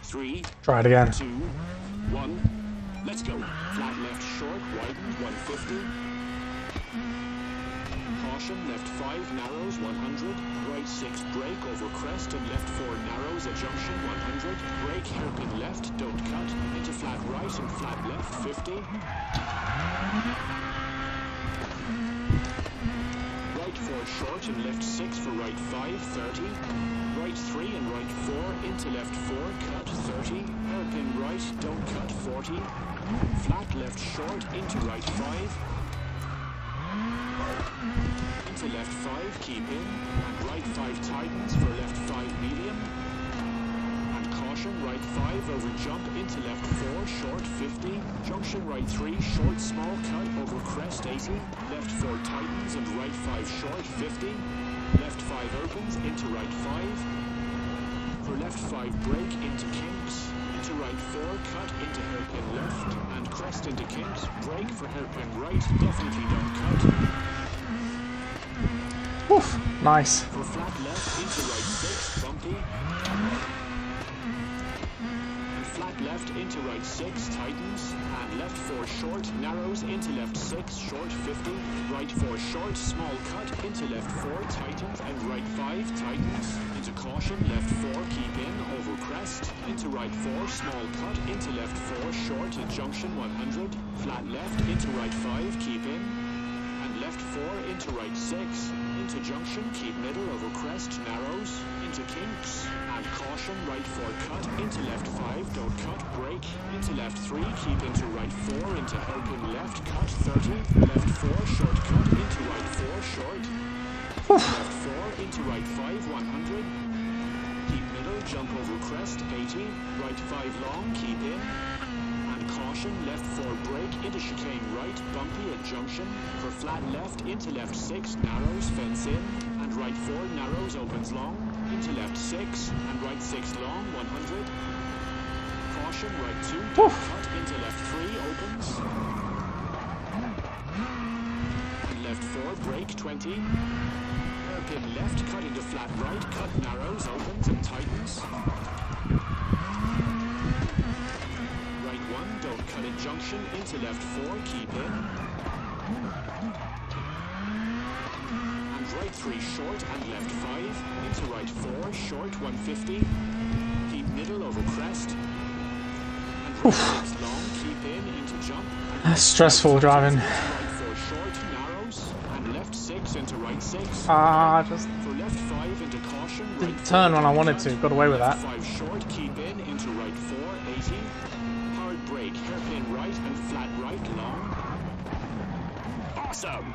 3, Try it again. 2, 1. Let's go. Flat left short, widened 150. Caution, left 5, narrows 100. Right 6, brake over crest and left 4, narrows at junction 100. Brake, hairpin left, don't cut. Into flat right and flat left 50. Right 4 short and left 6 for right 5, 30. Right 3 and right 4, into left 4, cut 30. Hairpin right, don't cut 40. Flat left short, into right 5. Into left 5, keep in. And right 5 tightens for left 5 medium. And caution, right 5 over jump, into left 4, short 50. Junction right 3, short small cut over crest 80. Left 4 tightens and right 5 short 50. Left 5 opens, into right 5. For left 5 brake, into kinks. Into right 4, cut into hairpin left. And crest into kinks. Brake for hairpin right, definitely don't cut. Woof, nice. For flat left, into right 6, bumpy. And flat left, into right 6, tightens. And left 4 short, narrows, into left 6, short 50. Right 4 short, small cut, into left 4, tightens. And right 5, tightens. Into caution, left 4, keep in, over crest. Into right 4, small cut, into left 4, short, at junction 100. Flat left, into right 5, keep in. And left 4, into right 6. Into junction, keep middle over crest, narrows, into kinks, and caution, right 4 cut, into left 5, don't cut, brake, into left 3, keep into right 4, into hairpin left, cut 30, left 4, short cut, into right 4, short, left 4, into right 5, 100, keep middle, jump over crest, 80, right 5 long, keep in, and caution, left 4 brake, into chicane right, bumpy at junction, for flat left, into left 6, narrows, fence in, and right 4, narrows, opens long, into left 6, and right 6 long, 100. Caution, right 2, don't cut, into left 3, opens. And left 4, brake, 20. Hairpin left, cut into flat right, cut, narrows, opens, and tightens. Don't cut at junction, into left 4, keep in. And right 3 short and left 5, into right 4, short 150. Keep middle over crest. And right 6 long, keep in, into jump. That's stressful driving. Right 4 short, narrows. And left 6 into right 6. Just For left 5 into caution. didn't Right turn 4, when I wanted to. Got away with that. 5 short, keep in, into right 4, 80. Brake, hairpin right and flat right long. Awesome!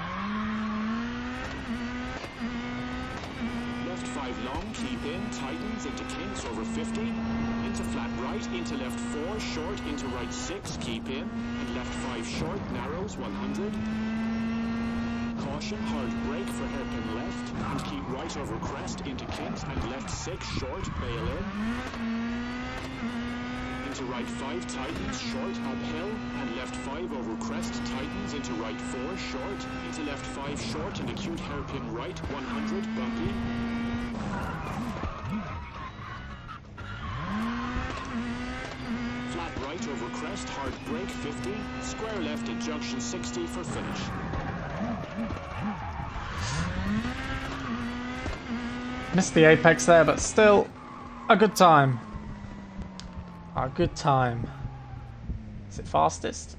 Left 5 long, keep in, tightens into kinks over 50. Into flat right, into left 4, short, into right 6, keep in. And left 5 short, narrows 100. Caution, hard brake for hairpin left. And keep right over crest into kinks and left 6 short, bail in. Into right 5 tightens, short, uphill, and left 5 over crest, tightens, into right 4, short, into left 5 short, and acute hairpin right, 100, bumpy. Flat right over crest, hard brake, 50, square left at junction 60 for finish. Missed the apex there, but still a good time. A good time. Is it fastest?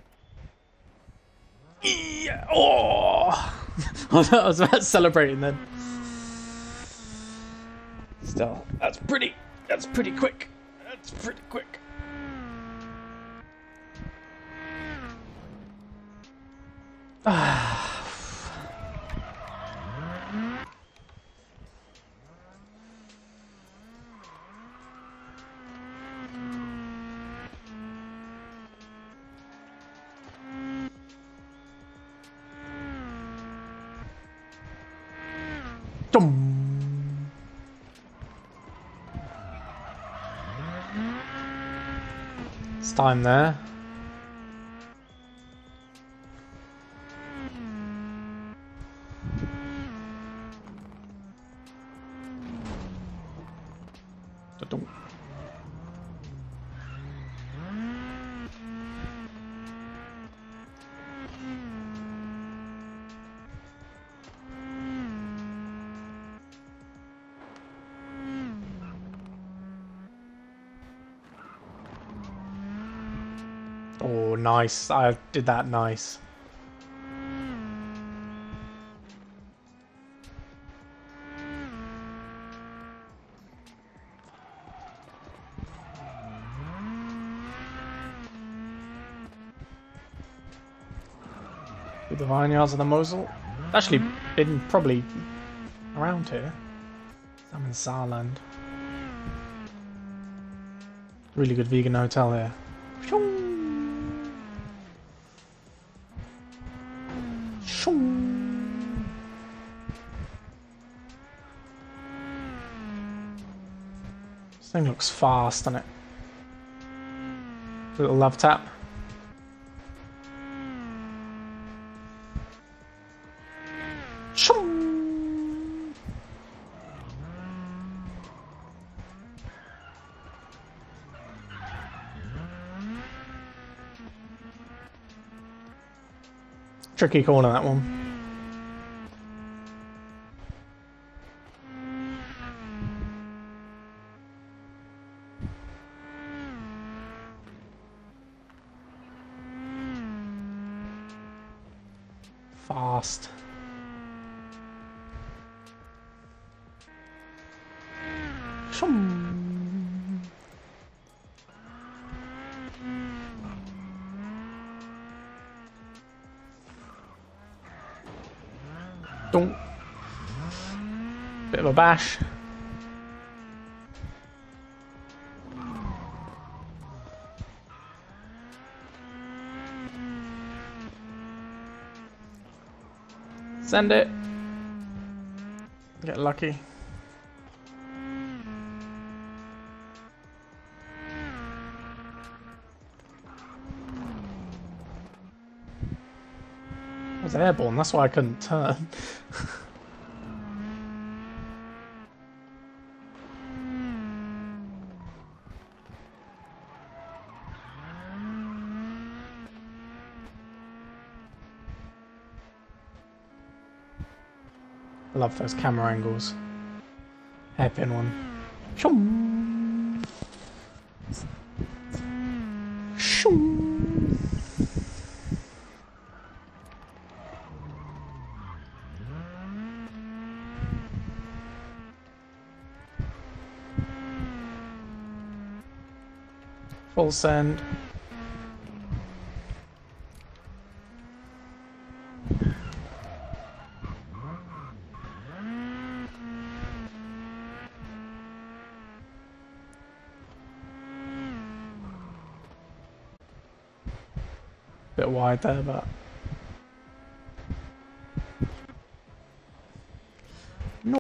Yeah. Oh! I was about celebrating then. Still, that's pretty quick. That's pretty quick. It's time there. Oh, nice. I did that nice. The vineyards of the Mosel. Actually, been probably around here. I'm in Saarland. Really good vegan hotel here. This thing looks fast, doesn't it? Little love tap. Tricky corner, that one. Fast. Don't. Bit of a bash. Send it. Get lucky. I was airborne, that's why I couldn't turn. I love those camera angles. Hairpin one. Shoom. Shoom. Full send. Bit wide there, but